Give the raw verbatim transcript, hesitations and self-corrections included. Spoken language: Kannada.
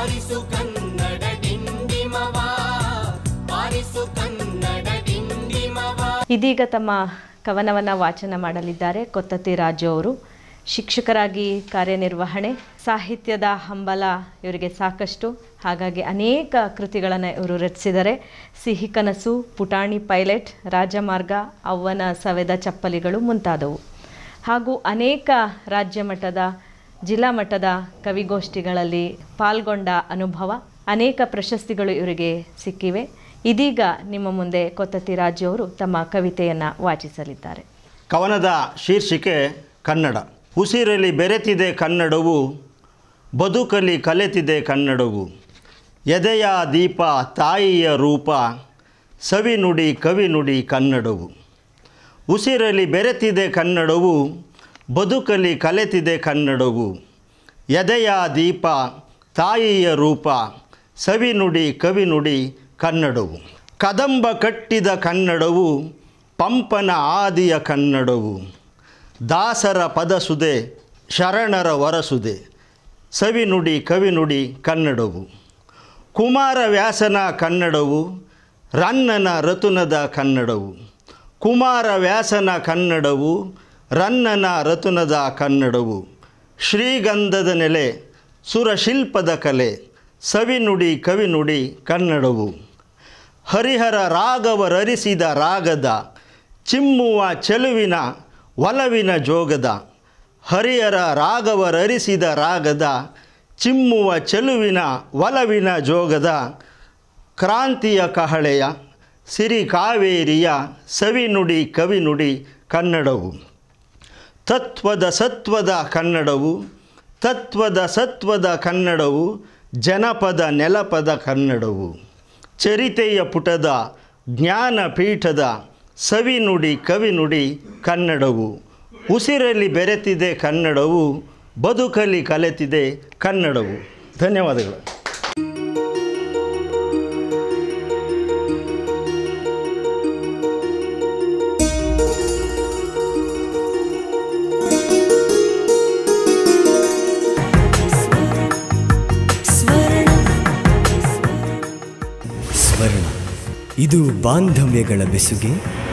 ಬಾರಿಸು ಕನ್ನಡ ಡಿಂಡಿಮವ ಬಾರಿಸು ಕನ್ನಡ ಡಿಂಡಿಮವ. ಇದೀಗ ತಮ್ಮ ಕವನವನ್ನು ವಾಚನ ಮಾಡಲಿದ್ದಾರೆ ಕೊತ್ತತಿ ರಾಜು ಅವರು. ಶಿಕ್ಷಕರಾಗಿ ಕಾರ್ಯನಿರ್ವಹಣೆ, ಸಾಹಿತ್ಯದ ಹಂಬಲ ಇವರಿಗೆ ಸಾಕಷ್ಟು. ಹಾಗಾಗಿ ಅನೇಕ ಕೃತಿಗಳನ್ನು ಇವರು ರಚಿಸಿದ್ದಾರೆ. ಸಿಹಿ ಕನಸು, ಪುಟಾಣಿ ಪೈಲಟ್, ರಾಜಮಾರ್ಗ, ಅವ್ವನ ಸವೆದ ಚಪ್ಪಲಿಗಳು ಮುಂತಾದವು. ಹಾಗೂ ಅನೇಕ ರಾಜ್ಯ ಮಟ್ಟದ, ಜಿಲ್ಲಾ ಮಟ್ಟದ ಕವಿಗೋಷ್ಠಿಗಳಲ್ಲಿ ಪಾಲ್ಗೊಂಡ ಅನುಭವ, ಅನೇಕ ಪ್ರಶಸ್ತಿಗಳು ಇವರಿಗೆ ಸಿಕ್ಕಿವೆ. ಇದೀಗ ನಿಮ್ಮ ಮುಂದೆ ಕೊತ್ತತಿ ರಾಜು ಅವರು ತಮ್ಮ ಕವಿತೆಯನ್ನು ವಾಚಿಸಲಿದ್ದಾರೆ. ಕವನದ ಶೀರ್ಷಿಕೆ ಕನ್ನಡ. ಉಸಿರಲ್ಲಿ ಬೆರೆತಿದೆ ಕನ್ನಡವು, ಬದುಕಲಿ ಕಲೆತಿದೆ ಕನ್ನಡವು. ಎದೆಯ ದೀಪ ತಾಯಿಯ ರೂಪ, ಸವಿ ನುಡಿ ಕವಿ ನುಡಿ ಕನ್ನಡವು. ಉಸಿರಲ್ಲಿ ಬೆರೆತಿದೆ ಕನ್ನಡವು, ಬದುಕಲಿ ಕಲೆತಿದೆ ಕನ್ನಡವು. ಎದೆಯ ದೀಪ ತಾಯಿಯ ರೂಪ, ಸವಿ ನುಡಿ ಕವಿ ನುಡಿ ಕನ್ನಡವು. ಕದಂಬ ಕಟ್ಟಿದ ಕನ್ನಡವು, ಪಂಪನ ಆದಿಯ ಕನ್ನಡವು. ದಾಸರ ಪದಸುದೆ, ಶರಣರ ವರಸುದೆ, ಸವಿ ನುಡಿ ಕವಿ ನುಡಿ ಕನ್ನಡವು. ಕುಮಾರ ವ್ಯಾಸನ ಕನ್ನಡವು, ರನ್ನನ ರತುನದ ಕನ್ನಡವು. ಕುಮಾರ ವ್ಯಾಸನ ಕನ್ನಡವು, ರನ್ನನ ರತುನದ ಕನ್ನಡವು. ಶ್ರೀಗಂಧದ ನೆಲೆ, ಸುರಶಿಲ್ಪದ ಕಲೆ, ಸವಿ ನುಡಿ ಕವಿ ನುಡಿ ಕನ್ನಡವು. ಹರಿಹರ ರಾಗವರರಿಸಿದ ರಾಗದ, ಚಿಮ್ಮುವ ಚೆಲುವಿನ ಒಲವಿನ ಜೋಗದ. ಹರಿಹರ ರಾಗವರರಿಸಿದ ರಾಗದ, ಚಿಮ್ಮುವ ಚೆಲುವಿನ ಒಲವಿನ ಜೋಗದ. ಕ್ರಾಂತಿಯ ಕಹಳೆಯ ಸಿರಿ ಕಾವೇರಿಯ, ಸವಿ ನುಡಿ ಕವಿ ನುಡಿ ಕನ್ನಡವು. ತತ್ವದ ಸತ್ವದ ಕನ್ನಡವು, ತತ್ವದ ಸತ್ವದ ಕನ್ನಡವು. ಜನಪದ ನೆಲಪದ ಕನ್ನಡವು. ಚರಿತೆಯ ಪುಟದ ಜ್ಞಾನಪೀಠದ, ಸವಿ ನುಡಿ ಕವಿ ನುಡಿ ಕನ್ನಡವು. ಉಸಿರಲ್ಲಿ ಬೆರೆತಿದೆ ಕನ್ನಡವು, ಬದುಕಲಿ ಕಲೆತಿದೆ ಕನ್ನಡವು. ಧನ್ಯವಾದಗಳು. ಸ್ವರ್ಣ, ಇದು ಬಾಂಧವ್ಯಗಳ ಬೆಸುಗೆ,